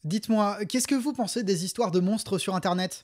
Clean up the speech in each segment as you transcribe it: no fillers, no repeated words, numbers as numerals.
Dites-moi, qu'est-ce que vous pensez des histoires de monstres sur Internet?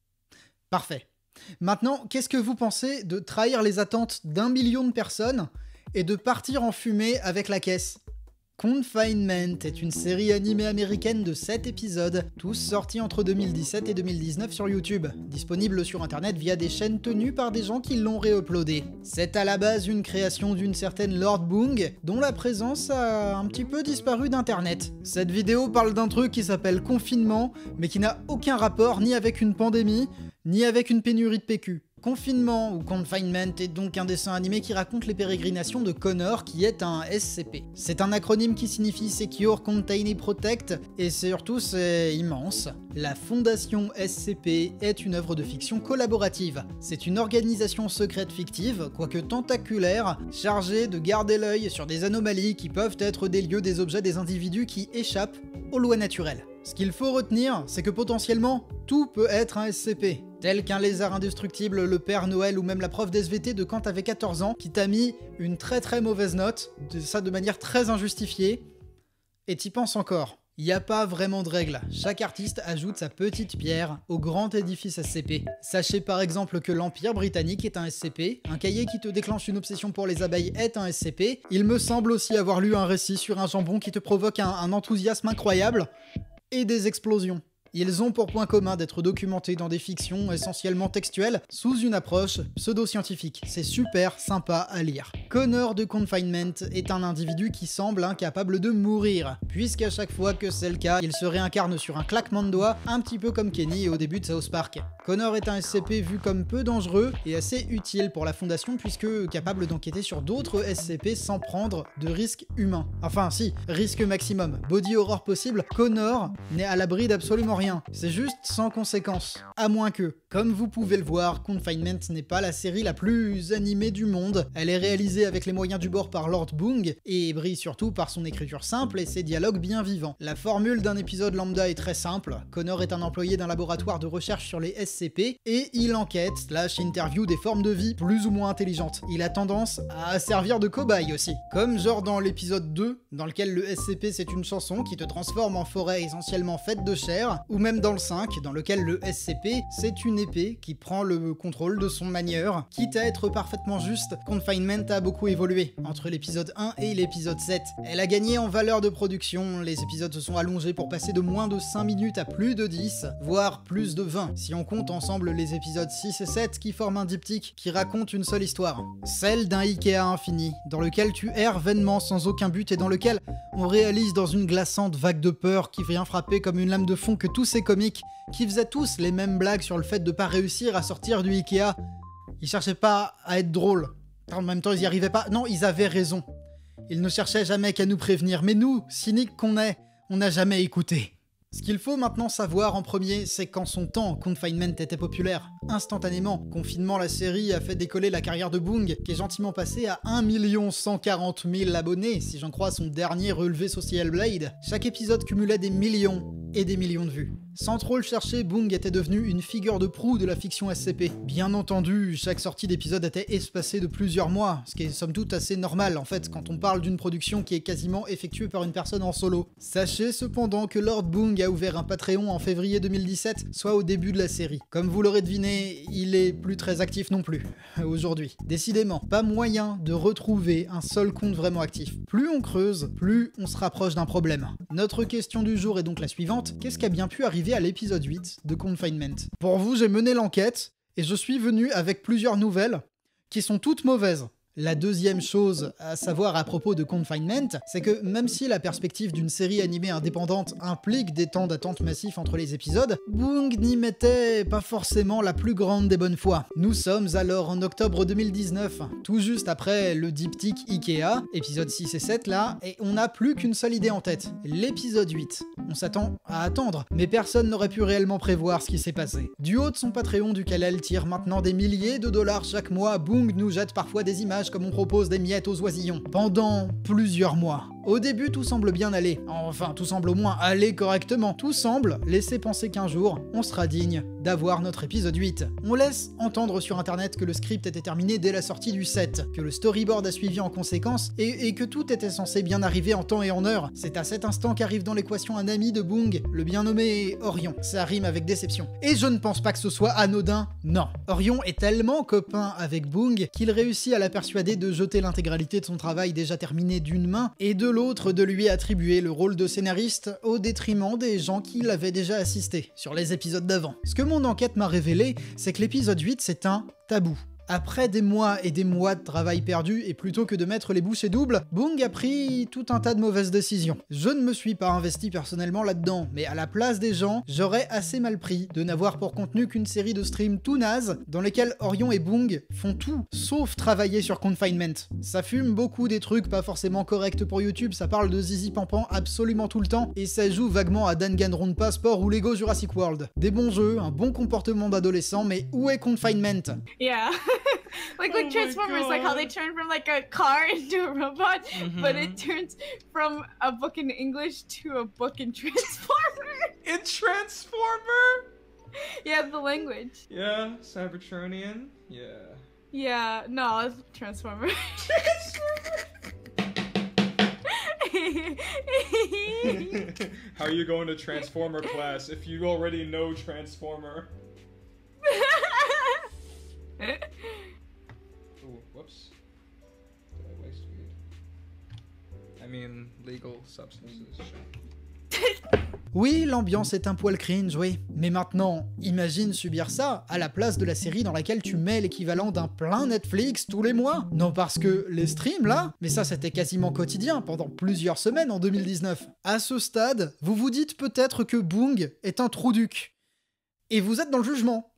Parfait. Maintenant, qu'est-ce que vous pensez de trahir les attentes d'1 million de personnes et de partir en fumée avec la caisse? Confinement est une série animée américaine de 7 épisodes, tous sortis entre 2017 et 2019 sur YouTube, disponible sur internet via des chaînes tenues par des gens qui l'ont réuploadé. C'est à la base une création d'une certaine Lord Boong, dont la présence a un petit peu disparu d'internet. Cette vidéo parle d'un truc qui s'appelle confinement, mais qui n'a aucun rapport ni avec une pandémie, ni avec une pénurie de PQ. Confinement ou Confinement est donc un dessin animé qui raconte les pérégrinations de Connor qui est un SCP. C'est un acronyme qui signifie Secure, Contain et Protect, et surtout c'est immense. La Fondation SCP est une œuvre de fiction collaborative. C'est une organisation secrète fictive, quoique tentaculaire, chargée de garder l'œil sur des anomalies qui peuvent être des lieux, des objets, des individus qui échappent aux lois naturelles. Ce qu'il faut retenir, c'est que potentiellement, tout peut être un SCP. Tel qu'un lézard indestructible, le Père Noël ou même la prof d'SVT de quand t'avais 14 ans qui t'a mis une très mauvaise note, ça de manière très injustifiée, et t'y penses encore. Il n'y a pas vraiment de règles, chaque artiste ajoute sa petite pierre au grand édifice SCP. Sachez par exemple que l'Empire britannique est un SCP, un cahier qui te déclenche une obsession pour les abeilles est un SCP, il me semble aussi avoir lu un récit sur un jambon qui te provoque un enthousiasme incroyable, et des explosions. Ils ont pour point commun d'être documentés dans des fictions essentiellement textuelles sous une approche pseudo-scientifique. C'est super sympa à lire. Connor de Confinement est un individu qui semble incapable de mourir, puisqu'à chaque fois que c'est le cas, il se réincarne sur un claquement de doigts, un petit peu comme Kenny au début de South Park. Connor est un SCP vu comme peu dangereux et assez utile pour la Fondation puisque capable d'enquêter sur d'autres SCP sans prendre de risques humains. Enfin si, risque maximum, body horror possible, Connor n'est à l'abri d'absolument rien. C'est juste sans conséquence. À moins que, comme vous pouvez le voir, Confinement n'est pas la série la plus animée du monde. Elle est réalisée avec les moyens du bord par Lord Boong et brille surtout par son écriture simple et ses dialogues bien vivants. La formule d'un épisode lambda est très simple. Connor est un employé d'un laboratoire de recherche sur les SCP et il enquête / interview des formes de vie plus ou moins intelligentes. Il a tendance à servir de cobaye aussi. Comme genre dans l'épisode 2, dans lequel le SCP c'est une chanson qui te transforme en forêt essentiellement faite de chair, ou même dans le 5, dans lequel le SCP, c'est une épée qui prend le contrôle de son manieur. Quitte à être parfaitement juste, Confinement a beaucoup évolué entre l'épisode 1 et l'épisode 7. Elle a gagné en valeur de production, les épisodes se sont allongés pour passer de moins de 5 minutes à plus de 10, voire plus de 20, si on compte ensemble les épisodes 6 et 7 qui forment un diptyque qui raconte une seule histoire. Celle d'un Ikea infini, dans lequel tu erres vainement sans aucun but et dans lequel on réalise dans une glaçante vague de peur qui vient frapper comme une lame de fond que tous ces comiques qui faisaient tous les mêmes blagues sur le fait de pas réussir à sortir du Ikea, ils cherchaient pas à être drôles. En même temps, ils y arrivaient pas. Non, ils avaient raison. Ils ne cherchaient jamais qu'à nous prévenir. Mais nous, cyniques qu'on est, on n'a jamais écouté. Ce qu'il faut maintenant savoir en premier, c'est qu'en son temps, Confinement était populaire. Instantanément, Confinement, la série, a fait décoller la carrière de Boong, qui est gentiment passé à 1 140 000 abonnés, si j'en crois son dernier relevé Social Blade. Chaque épisode cumulait des millions et des millions de vues. Sans trop le chercher, Boong était devenu une figure de proue de la fiction SCP. Bien entendu, chaque sortie d'épisode était espacée de plusieurs mois, ce qui est somme toute assez normal en fait quand on parle d'une production qui est quasiment effectuée par une personne en solo. Sachez cependant que Lord Boong a ouvert un Patreon en février 2017, soit au début de la série. Comme vous l'aurez deviné, il est plus très actif non plus, aujourd'hui. Décidément, pas moyen de retrouver un seul compte vraiment actif. Plus on creuse, plus on se rapproche d'un problème. Notre question du jour est donc la suivante: qu'est-ce qui a bien pu arriver à l'épisode 8 de Confinement? Pour vous, j'ai mené l'enquête, et je suis venu avec plusieurs nouvelles qui sont toutes mauvaises. La deuxième chose à savoir à propos de Confinement, c'est que même si la perspective d'une série animée indépendante implique des temps d'attente massifs entre les épisodes, Boong n'y mettait pas forcément la plus grande des bonnes foi. Nous sommes alors en octobre 2019, tout juste après le diptyque Ikea, épisode 6 et 7 là, et on n'a plus qu'une seule idée en tête, l'épisode 8. On s'attend à attendre, mais personne n'aurait pu réellement prévoir ce qui s'est passé. Du haut de son Patreon duquel elle tire maintenant des milliers de dollars chaque mois, Boong nous jette parfois des images comme on propose des miettes aux oisillons. Pendant plusieurs mois. Au début, tout semble bien aller. Enfin, tout semble au moins aller correctement. Tout semble laisser penser qu'un jour, on sera digne d'avoir notre épisode 8. On laisse entendre sur internet que le script était terminé dès la sortie du 7, que le storyboard a suivi en conséquence, et que tout était censé bien arriver en temps et en heure. C'est à cet instant qu'arrive dans l'équation un ami de Boong, le bien nommé Orion. Ça rime avec déception. Et je ne pense pas que ce soit anodin, non. Orion est tellement copain avec Boong qu'il réussit à la persuader de jeter l'intégralité de son travail déjà terminé d'une main, et de l'autre de lui attribuer le rôle de scénariste au détriment des gens qui l'avaient déjà assisté sur les épisodes d'avant. Ce que mon enquête m'a révélé, c'est que l'épisode 8 c'est un tabou. Après des mois et des mois de travail perdu, et plutôt que de mettre les bouchées doubles, Boong a pris tout un tas de mauvaises décisions. Je ne me suis pas investi personnellement là-dedans, mais à la place des gens, j'aurais assez mal pris de n'avoir pour contenu qu'une série de streams tout nazes, dans lesquels Orion et Boong font tout, sauf travailler sur Confinement. Ça fume beaucoup des trucs pas forcément corrects pour YouTube, ça parle de Zizi Pampan absolument tout le temps, et ça joue vaguement à Danganronpa Passport ou Lego Jurassic World. Des bons jeux, un bon comportement d'adolescent, mais où est Confinement? Yeah. Like with Transformers, like how they turn from like a car into a robot, but it turns from a book in English to a book in Transformer. In Transformer? Yeah, the language. Yeah, Cybertronian. Yeah. Yeah, no, it's Transformer. How are you going to Transformer class if you already know Transformer? Ooh, whoops. Did I waste weed? I mean, legal substances. Oui, l'ambiance est un poil cringe, oui. Mais maintenant, imagine subir ça à la place de la série dans laquelle tu mets l'équivalent d'un plein Netflix tous les mois. Non, parce que les streams là, mais ça c'était quasiment quotidien pendant plusieurs semaines en 2019. À ce stade, vous vous dites peut-être que Boong est un trou-duc. Et vous êtes dans le jugement.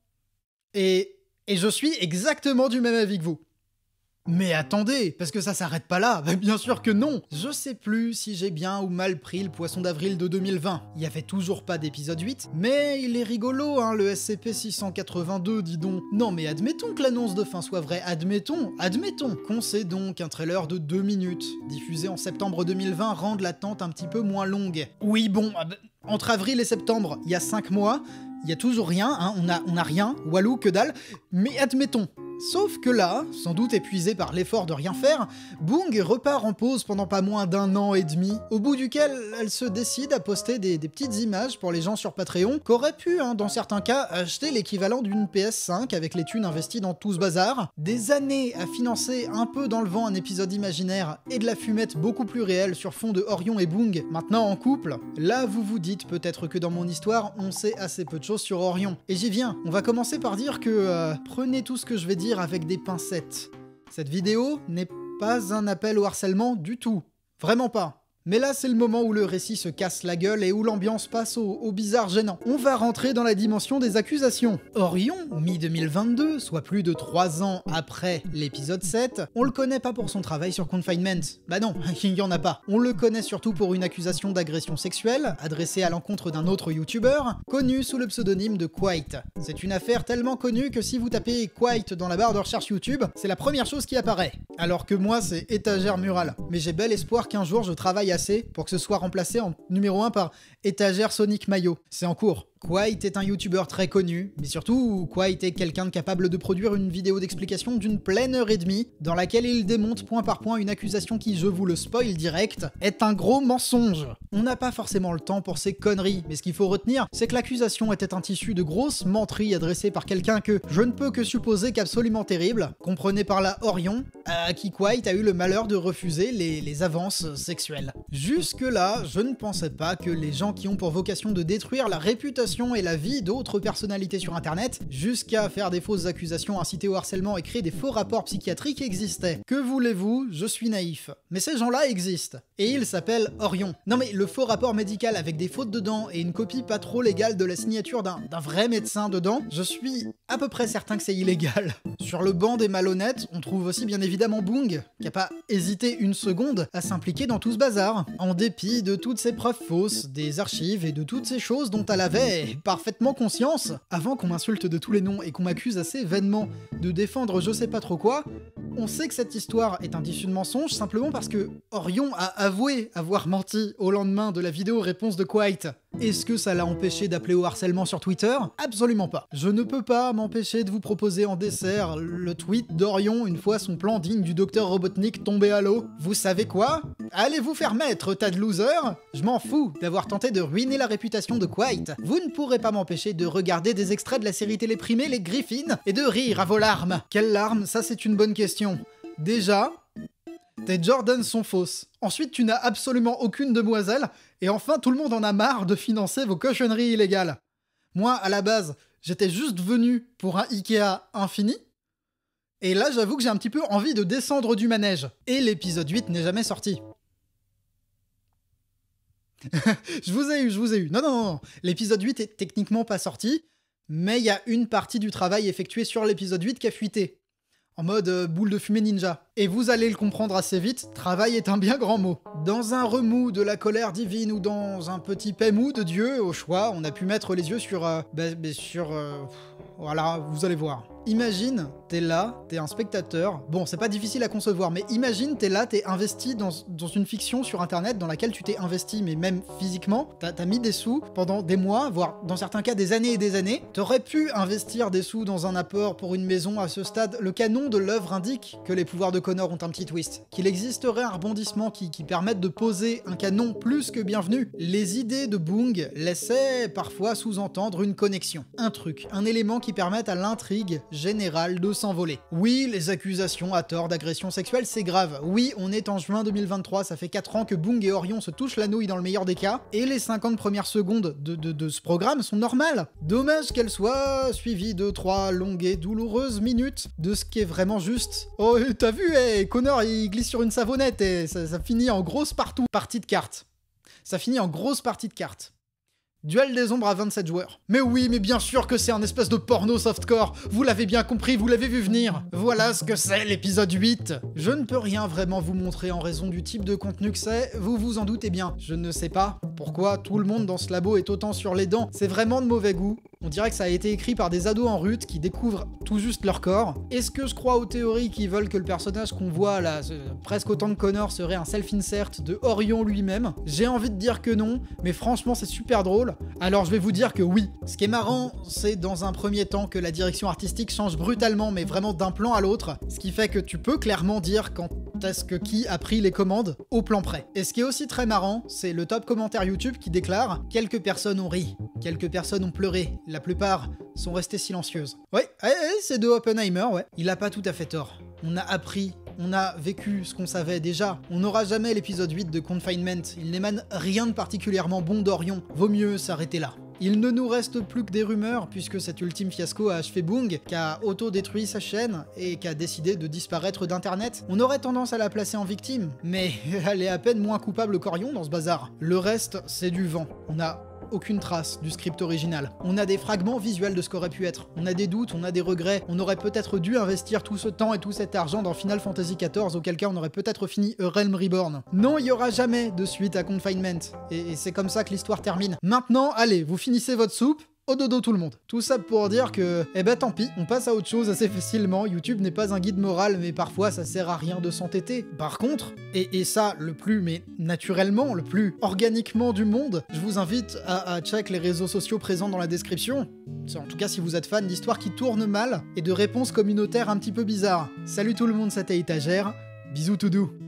Et je suis exactement du même avis que vous. Mais attendez, parce que ça s'arrête pas là, bah bien sûr que non. Je sais plus si j'ai bien ou mal pris le poisson d'avril de 2020. Il y avait toujours pas d'épisode 8, mais il est rigolo, hein, le SCP-682, dis donc. Non mais admettons que l'annonce de fin soit vraie, admettons qu'on sait donc un trailer de 2 minutes, diffusé en septembre 2020, rende l'attente un petit peu moins longue. Oui bon, entre avril et septembre, il y a 5 mois, il y a toujours rien, hein, on a rien, walou que dalle, mais admettons. Sauf que là, sans doute épuisé par l'effort de rien faire, Boong repart en pause pendant pas moins d'1 an et demi, au bout duquel elle se décide à poster des petites images pour les gens sur Patreon, qu'auraient pu, hein, dans certains cas, acheter l'équivalent d'une PS5 avec les thunes investies dans tout ce bazar, des années à financer un peu dans le vent un épisode imaginaire et de la fumette beaucoup plus réelle sur fond de Orion et Boong, maintenant en couple. Là, vous vous dites peut-être que dans mon histoire, on sait assez peu de choses sur Orion. Et j'y viens, on va commencer par dire que prenez tout ce que je vais dire avec des pincettes. Cette vidéo n'est pas un appel au harcèlement du tout. Vraiment pas. Mais là, c'est le moment où le récit se casse la gueule et où l'ambiance passe au bizarre gênant. On va rentrer dans la dimension des accusations. Orion, mi-2022, soit plus de 3 ans après l'épisode 7, on le connaît pas pour son travail sur Confinement. Bah non, il y en a pas. On le connaît surtout pour une accusation d'agression sexuelle, adressée à l'encontre d'un autre youtubeur, connu sous le pseudonyme de Quite. C'est une affaire tellement connue que si vous tapez Quite dans la barre de recherche YouTube, c'est la première chose qui apparaît. Alors que moi, c'est étagère murale. Mais j'ai bel espoir qu'un jour je travaille assez pour que ce soit remplacé en numéro 1 par étagère Sonic Mayo. C'est en cours. Quite est un youtubeur très connu, mais surtout, Quite est quelqu'un de capable de produire une vidéo d'explication d'une pleine heure et demie, dans laquelle il démonte point par point une accusation qui, je vous le spoil direct, est un gros mensonge. On n'a pas forcément le temps pour ces conneries, mais ce qu'il faut retenir, c'est que l'accusation était un tissu de grosses menteries adressées par quelqu'un que je ne peux que supposer qu'absolument terrible, comprenez par là Orion, à qui Quite a eu le malheur de refuser les avances sexuelles. Jusque-là, je ne pensais pas que les gens qui ont pour vocation de détruire la réputation et la vie d'autres personnalités sur internet, jusqu'à faire des fausses accusations, inciter au harcèlement et créer des faux rapports psychiatriques existaient. Que voulez-vous, je suis naïf. Mais ces gens-là existent. Et ils s'appellent Orion. Non mais le faux rapport médical avec des fautes dedans et une copie pas trop légale de la signature d'un vrai médecin dedans, je suis à peu près certain que c'est illégal. Sur le banc des malhonnêtes, on trouve aussi bien évidemment Boong, qui a pas hésité une seconde à s'impliquer dans tout ce bazar, en dépit de toutes ces preuves fausses, des archives et de toutes ces choses dont elle avait parfaitement conscience. Avant qu'on m'insulte de tous les noms et qu'on m'accuse assez vainement de défendre je sais pas trop quoi, On sait que cette histoire est un tissu de mensonges simplement parce que Orion a avoué avoir menti au lendemain de la vidéo réponse de Quiet. Est-ce que ça l'a empêché d'appeler au harcèlement sur Twitter? Absolument pas. Je ne peux pas m'empêcher de vous proposer en dessert le tweet d'Orion une fois son plan digne du docteur Robotnik tombé à l'eau. Vous savez quoi? Allez vous faire mettre, tas de losers! Je m'en fous d'avoir tenté de ruiner la réputation de Quiet. Vous ne pourrez pas m'empêcher de regarder des extraits de la série téléprimée Les Griffins et de rire à vos larmes. Quelles larmes? Ça c'est une bonne question. Déjà, tes Jordans sont fausses. Ensuite, tu n'as absolument aucune demoiselle. Et enfin, tout le monde en a marre de financer vos cochonneries illégales. Moi, à la base, j'étais juste venu pour un Ikea infini. Et là, j'avoue que j'ai un petit peu envie de descendre du manège. Et l'épisode 8 n'est jamais sorti. Je vous ai eu. Non. L'épisode 8 est techniquement pas sorti. Mais il y a une partie du travail effectué sur l'épisode 8 qui a fuité. En mode boule de fumée ninja. Et vous allez le comprendre assez vite, travail est un bien grand mot. Dans un remous de la colère divine ou dans un petit paix-mou de Dieu, au choix, on a pu mettre les yeux sur... voilà, vous allez voir. Imagine, t'es là, t'es un spectateur. Bon, c'est pas difficile à concevoir, mais imagine, t'es là, t'es investi dans une fiction sur Internet dans laquelle tu t'es investi, mais même physiquement. T'as mis des sous pendant des mois, voire dans certains cas des années et des années. T'aurais pu investir des sous dans un apport pour une maison à ce stade. Le canon de l'œuvre indique que les pouvoirs de Connor ont un petit twist. Qu'il existerait un rebondissement qui permette de poser un canon plus que bienvenu. Les idées de Boong laissaient parfois sous-entendre une connexion. Un truc, un élément qui permette à l'intrigue général de s'envoler. Oui, les accusations à tort d'agression sexuelle, c'est grave. Oui, on est en juin 2023, ça fait 4 ans que Boong et Orion se touchent la nouille dans le meilleur des cas, et les 50 premières secondes de ce programme sont normales. Dommage qu'elles soient suivies de 3 longues et douloureuses minutes de ce qui est vraiment juste. Oh, t'as vu, Connor, il glisse sur une savonnette et ça finit en grosse partie de cartes. Ça finit en grosse partie de cartes. Duel des ombres à 27 joueurs. Mais oui, mais bien sûr que c'est un espèce de porno softcore. Vous l'avez bien compris, vous l'avez vu venir. Voilà ce que c'est l'épisode 8. Je ne peux rien vraiment vous montrer en raison du type de contenu que c'est, vous vous en doutez bien. Je ne sais pas pourquoi tout le monde dans ce labo est autant sur les dents. C'est vraiment de mauvais goût. On dirait que ça a été écrit par des ados en rut qui découvrent tout juste leur corps. Est-ce que je crois aux théories qui veulent que le personnage qu'on voit là, presque autant que Connor, serait un self-insert de Orion lui-même? J'ai envie de dire que non, mais franchement c'est super drôle. Alors je vais vous dire que oui. Ce qui est marrant, c'est dans un premier temps que la direction artistique change brutalement, mais vraiment d'un plan à l'autre, ce qui fait que tu peux clairement dire quand est-ce que qui a pris les commandes au plan près. Et ce qui est aussi très marrant, c'est le top commentaire YouTube qui déclare « Quelques personnes ont ri, quelques personnes ont pleuré, la plupart sont restées silencieuses. » Ouais, c'est de Oppenheimer, ouais. Il a pas tout à fait tort. On a appris, on a vécu ce qu'on savait déjà. On n'aura jamais l'épisode 8 de Confinement. Il n'émane rien de particulièrement bon d'Orion. Vaut mieux s'arrêter là. Il ne nous reste plus que des rumeurs, puisque cet ultime fiasco a achevé Boong, qui a auto-détruit sa chaîne et qui a décidé de disparaître d'internet. On aurait tendance à la placer en victime, mais elle est à peine moins coupable qu'Orion dans ce bazar. Le reste, c'est du vent. On a aucune trace du script original. On a des fragments visuels de ce qu'aurait pu être. On a des doutes, on a des regrets. On aurait peut-être dû investir tout ce temps et tout cet argent dans Final Fantasy XIV, auquel cas on aurait peut-être fini A Realm Reborn. Non, il n'y aura jamais de suite à Confinement. Et c'est comme ça que l'histoire termine. Maintenant, allez, vous finissez votre soupe. Au dodo tout le monde. Tout ça pour dire que, eh ben tant pis, on passe à autre chose assez facilement. YouTube n'est pas un guide moral, mais parfois ça sert à rien de s'entêter. Par contre, et ça le plus, mais naturellement, le plus organiquement du monde, je vous invite à check les réseaux sociaux présents dans la description. En tout cas si vous êtes fan d'histoires qui tournent mal et de réponses communautaires un petit peu bizarres. Salut tout le monde, c'était Étagère. Bisous tout doux.